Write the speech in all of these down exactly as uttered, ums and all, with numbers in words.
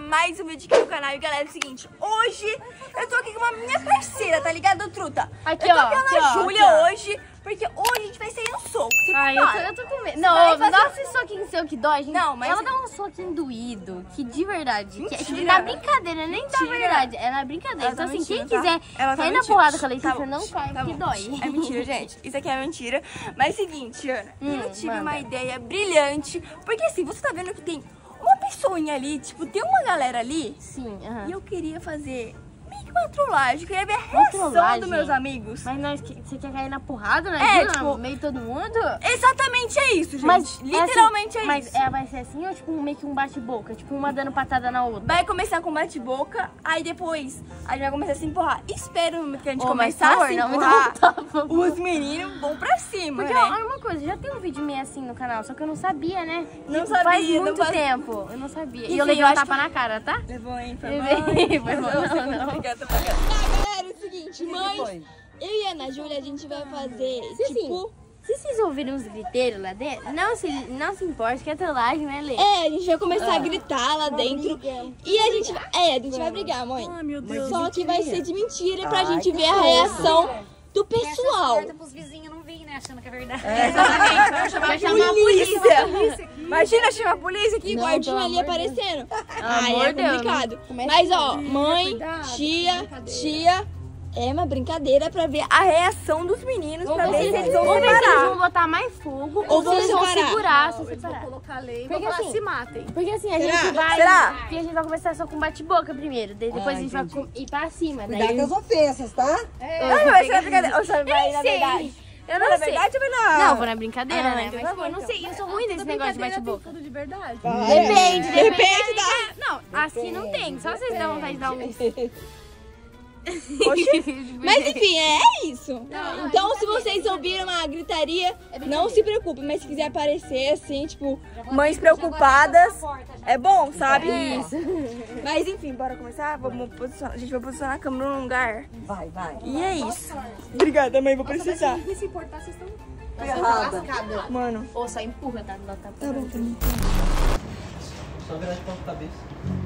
mais um vídeo aqui no canal. E galera, é o seguinte, hoje eu tô aqui com uma minha parceira, tá ligado, truta? Aqui, eu tô ó, com a aqui, Ana ó, Júlia aqui, ó. hoje, porque hoje a gente vai sair no soco. Você Ai, eu tô, prepara? eu tô com medo. Você Não, vai não dá fazer- esse soquinho seu que dói, gente. Não, mas- Ela dá um soquinho doído, que de verdade. Que é, tipo, Mentira. na brincadeira, nem da Mentira. verdade. É na brincadeira. Ela então, tá assim, mentindo, quem tá? quiser Ela tá cair na mentindo. porrada com a Letícia, Tá bom. não cai, Tá porque bom. dói. É mentira, gente. Isso aqui é mentira. Mas é o seguinte, Ana, Hum, eu tive manda. uma ideia brilhante. Porque assim, você tá vendo que tem uma pessoinha ali, tipo, tem uma galera ali. Sim, aham. E eu queria fazer meio que uma trollagem. Eu queria ver a Uma reação trollagem? dos meus amigos. Mas nós, que- você quer cair na porrada, né? É, Viu? tipo- No meio de todo mundo? Exatamente é isso, gente. Mas Literalmente é, assim, é mas isso. é, vai ser assim ou tipo meio que um bate-boca? Tipo, uma dando patada na outra? Vai começar com bate-boca, aí depois a gente vai começar a se empurrar. Espero no momento que a gente Ô, mas, começar por a se favor, não me empurrar, dá um tapa, por favor. os meninos vão pra cima, Porque, né? ó, olha uma coisa, já tem um vídeo meio assim no canal, só que eu não sabia, né? Não Tipo, sabia, Faz não muito faz- tempo, eu não sabia. Enfim, e eu levei eu um acho tapa que- na cara, tá? Levou, hein? Foi Levei, bom. foi bom, Mas eu sei não, não. muito obrigada, obrigada. Tá, galera, é o seguinte, mãe, eu e a Ana Júlia, a gente vai fazer, Se, tipo... assim, se vocês ouvirem uns griteiros lá dentro, não se, não se importe que é trollagem, né, Lê? É, a gente vai começar a gritar lá dentro. E a gente vai... É, a gente vai brigar, mãe. Ai, meu Deus. Só que vai ser de mentira pra Ai, gente que ver a reação do pessoal. Corta pros vizinhos não virem, né? Achando que é verdade. Exatamente, vai chamar Vai a chamar a polícia. Imagina chamar a polícia aqui, Não, guardinha pelo ali amor de Deus. aparecendo. Pelo Aí amor é de Deus, complicado. não começa Mas ó, assim, mãe, cuidado, tia, brincadeira. tia, é uma brincadeira pra ver a reação dos meninos, Ou pra ver se vocês, eles vão ou ver se eles separar. vão botar mais fogo, Ou ou, vão se eles vão separar. segurar, se Eles vão separar. colocar lei e Porque vão falar, assim- se matem. Porque assim, a Será? gente vai. Será? Porque a gente vai começar só com bate-boca primeiro. daí Depois Ah, a gente vai entendi. com- ir pra cima. Cuidado Daí... com as ofensas, tá? Ai, vai ser brincadeira. Ou você vai Eu na não sei. verdade? Eu Vai não na sei. verdade ou vai na... Não, vou na brincadeira, Ah, né? então Mas tá pô, bom, eu não então. sei, eu sou ruim desse Toda negócio de brincadeira tem bate-boca. fundo de verdade. Vai. Depende, De depende. repente dá. Não, assim não tem. Só vocês dão vontade de dar um. Mas enfim, é isso. Então, se vocês ouviram uma gritaria, não se preocupem. Mas se quiser aparecer assim, tipo, mães preocupadas, é bom, sabe? Isso. Mas enfim, bora começar? Vamos posicionar, a gente vai posicionar a câmera num lugar. Vai, vai. E é isso. Obrigada, mãe, vou precisar. Se se importar, vocês estão Errada. Mano, Ou só empurra, tá? Não dá tapa. tá bom, tá bom. Só virar de ponta cabeça.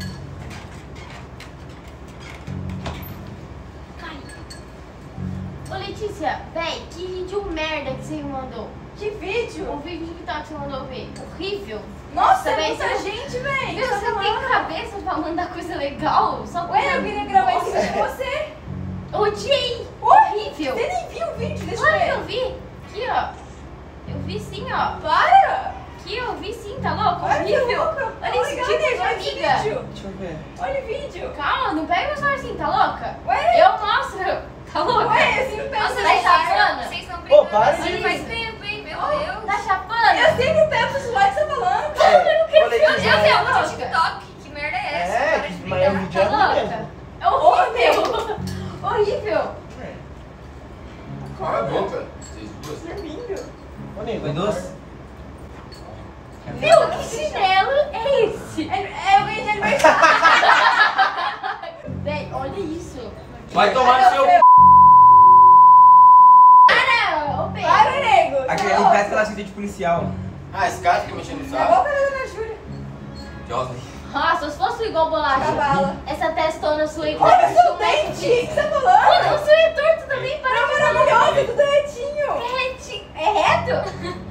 Ô Letícia, véi, que vídeo merda que você me mandou. Que vídeo? O vídeo de TikTok que você mandou ver. Horrível. Nossa, é é muita muita gente, velho. Meu, você tem cabeça pra mandar coisa legal? Só pra... Ué, eu queria gravar esse vídeo com você. Odiei. Horrível. Você nem viu o vídeo, deixa Claro que eu eu ver. vi. Aqui, ó. Eu vi sim, ó. Para! Aqui eu vi sim, tá louco? Olha que Horrível. louco. Olha esse Olha, vídeo, olha esse amiga. vídeo. Deixa eu ver. Olha o vídeo. Calma, não pega meu celular assim, tá louca? Ué? Eu mostro. Tá louca? Ué, assim não pega Nossa, o tá celular. chapando? Vocês estão Ô, brigando para assim de- faz tempo, hein? Meu Deus. Tá chapando? Eu sempre pego o celular que você tá falando. Ô, Eu Letícia, sei, é- eu vou de TikTok. Que merda é essa? É, Para de que- mas o brigar. vídeo é Tá ruim louca? mesmo. É horrível. Horrível. Cala a boca, vocês duas. Ô, Nego, foi doce? Meu, que chinelo é esse? É, é eu ganhei de aniversário. Véi, olha isso. Vai tomar no seu c... Para, ô Pedro. Para, nego. Aquele Tá parece aquela cinta de policial. Ah, esse cara fica mexendo no É igual saco. a Ana Júlia. Josa. Nossa, se fosse igual bolacha. Cavalo. Essa testona sua aí. Olha o seu dente. O que você tá falando? Mano, o seu é torto também, para Tá de falar. maravilhoso, tudo retinho. É retinho. É reto?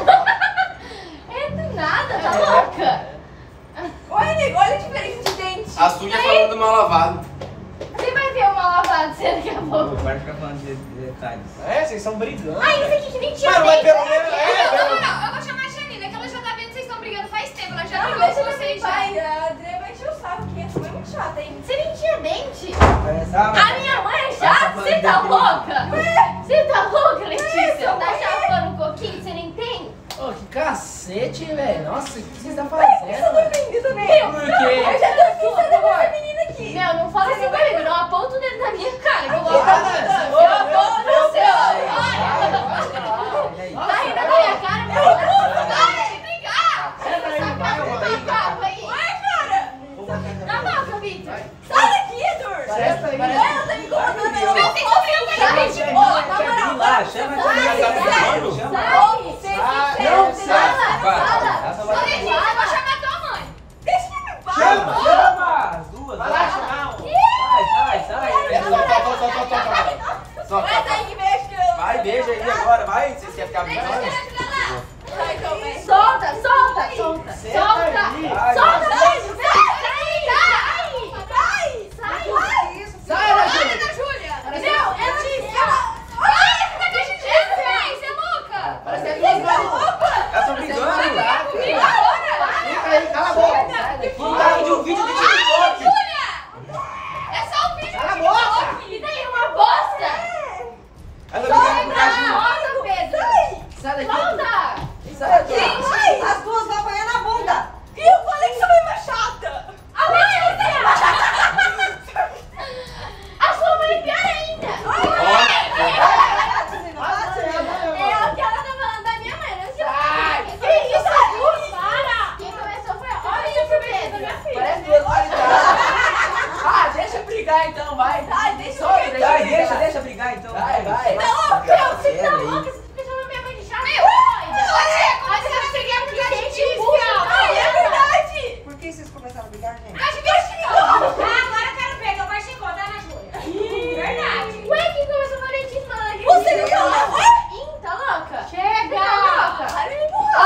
Reto nada, tá louca? Olha, nego, olha a diferença de dente. A suja falando do mal lavado. Você vai ver uma lavada daqui a pouco. Vai ficar falando de de detalhes. É, vocês estão brigando. Ai, isso aqui que nem tinha Mano, mas dente. pelo menos. É, Não, pelo não, não. Eu vou chamar a Janina, que ela já tá vendo que vocês estão brigando faz tempo. Ela já Não, brigou deixa com eu vocês ver, já. pai. A André vai encher o saco aqui. Essa foi muito chata, hein? Você nem tinha dente. Parece a- A minha mãe é chata? Você tá louca? Você tá louca, Letícia? Ué, Tá ué. chapando um pouquinho, você nem tem? Ô, que cacete, velho. Nossa, o que você tá Por que você tá fazendo? dormindo também? Meu, Por Eu quê? já tô pensando com essa menina aqui. Meu, não fala assim comigo, não aponta o dedo na minha cara. Que eu vou Para, apontar. ô, Eu aponto meu no seu. Olha aí. Tá rindo da minha cara, meu? Para de brigar. Essa sacada do macaco aí. Ai, cara. Na boca, Vitor. Sai daqui, Edur. Parece aí. Ela tá me incomodando. Eu Vocês estão brigando verdade. Chama Ó, a na tia moral, Gui lá, chama a tia Gui lá. sai, Chama. Sai. Sai, Não, não, sai. sai. Para. Essa Ô, vai- Letícia, eu vou chamar tua mãe. Deixa eu me paz. Chama, chama. beijo aí agora, vai. Vocês querem ficar brincando? Solta, solta, solta. Solta! Vai, Solta, vai. beijo! Sai! Sai! Sai! Sai, Ana Sai, Júlia. Ana Júlia! Parece- Meu, eu disse! Ai, você tá cachindando, véi! Você é louca! Parece que é duas Elas Elas estão brigando. comigo agora! Fica aí, cala a boca. Sai daqui. Mandaram de um vídeo do TikTok. Júlia! É só um vídeo Cala a que boca. falou aqui. E daí, uma bosta! Ela Só brigando com o lembrar, cachorro. volta, Pedro! Sai daqui. Volta! Sai daqui. As duas vão apanhar na bunda. E eu falei que sua mãe é uma chata. A mãe é A sua mãe é pior ainda! É o que ela tá falando da minha mãe, não sei o que. Que isso, Augusto? Para! Quem começou foi... Olha isso, Pedro! Parece duas maritadas. Ah, deixa brigar então, vai. Ai, deixa Só eu ver. deixa Vai, brigar. deixa, deixa brigar então. Vai, vai. Não, meu, você tá louca? Você chamou minha mãe de chata? Meu, doida! Mas eu cheguei aqui, a gente burra! Ai, é verdade. Por que vocês começaram a brigar, gente? Agora eu quero ver, que eu baixei em conta, Ana Júlia. Verdade. Ué, quem começou a falar disso falando aqui? Você não falou? Ih, tá louca? Chega. Tá louca? Para de me empurrar.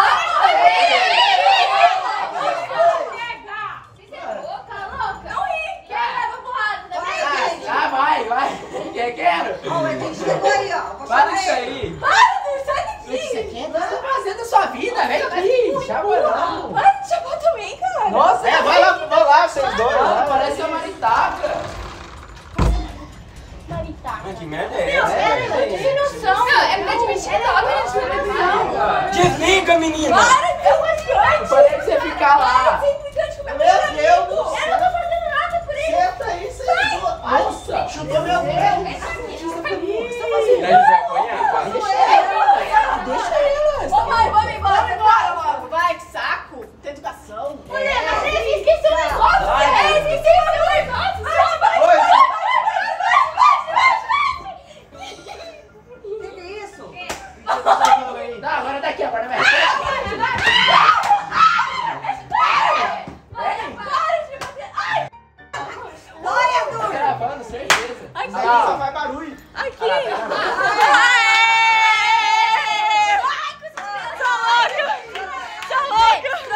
Chega! Você é louca? Tá louca? Não ri. Quem leva porrada? Tá vendo? Ah, vai, vai. Quer, quero. Ó, o Edinho chegou aí, ó. Vou Para chamar isso ele. aí. Para, sai daqui. O que você tá fazendo da sua vida? Vem aqui. Chamando. Para de chamar também, cara. Nossa, é, vai lá, vai lá, vocês dois. Ah, parece uma maritaca. Maritaca. Mano, que merda é Meu, essa? ela é muito sem noção. Não, é porque de mentira, ela é sem noção. Desliga, menina. Para de ser implicante. Eu falei pra você ficar lá. Para de ser implicante com o meu Meu melhor Deus amigo. do Eu céu. não tô fazendo nada por ele. Senta aí, vocês dois. Nossa, chutou meu dedo. E aí, vai apanhar, para. Deixa ela. Deixa ela. Ô, mãe, vamos embora. Bora, mano. Vai, que saco! Tem educação. Mulher, mas você esqueceu o negócio. Vai, É, esqueci o seu negócio. Oi. O que que é isso? Tá, agora daqui, agora vai. Olha, Tá Dudu. gravando, certeza. Aqui. Aí só vai barulho. Aqui. Aê! Sou louco. Sou louco.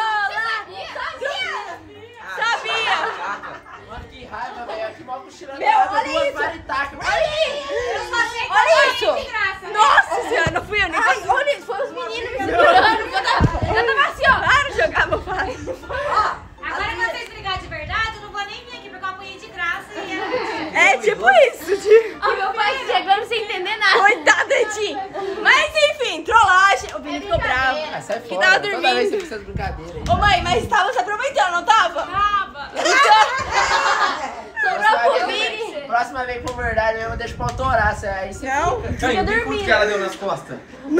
Sabia. Mano, que raiva, velho. Aqui mal cochilando. Meu, olha duas isso. maritacas. Olha isso. De graça. Nossa senhora, não fui eu nem passei. Olha isso, foi os meninos me segurando. Eu tava, eu tava assim, ó. Para de jogar, meu pai. Agora que vocês brigar de verdade, eu não vou nem vir aqui porque eu apanhei de graça e era... É tipo isso, tipo. Ó, meu pai chegando sem entender nada. Coitado, Edinho. Mas enfim, trollagem. O Vini ficou bravo. Ah, sai Que fora. tava Toda dormindo. vez você precisa de brincadeira aí. Ô mãe, mas tava se aproveitando, não tava? Tava. Sobrou pro Próxima Vini. vez- Próxima vez, por verdade mesmo, eu deixo pra autorar. cê- Aí você Não. fica. Aí, vi quanto que ela deu nas costas.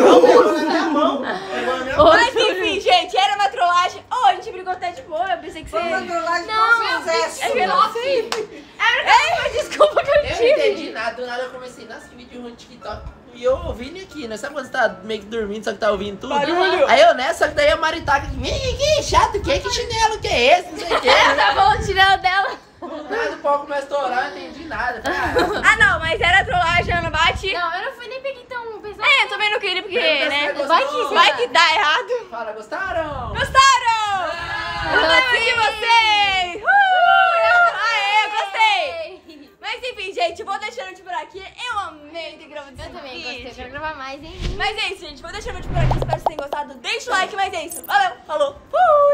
Mas enfim, gente, era uma trollagem. Ô, a gente brigou até de boa. Eu pensei que você. Foi uma trollagem Não, com sucesso. é que eu não sei. É, mas desculpa que eu Eu não tive. entendi nada, do nada eu comecei, nossa, que vídeo ruim no TikTok. E eu ouvindo aqui, né? Sabe quando você tá meio que dormindo, só que tá ouvindo tudo? Barulho. Aí eu nessa, só que daí a Maritaca, vem aqui, chato, que que chinelo que é esse? Não sei o que. Tá bom, tirando dela. Nada, o pau começa a estourar, eu não entendi nada. Falei, Ah, não, mas era trollagem, Ana Bate. Não, eu não fui nem peguei tão pesado. É, eu também não queria porque, Mas né? você Vai gostou? que, vai que dá errado. ah, fala, gostaram? Gostaram? Eu lembro de vocês! Uh! Aê, gostei! Mas enfim, gente, vou deixando de por aqui. Eu amei ter gravado esse Eu também vídeo. gostei, quero gravar mais, hein? Mas é isso, gente. Vou deixando de por aqui. Espero que vocês tenham gostado. Deixa o like, mas é isso. Valeu, falou, fui!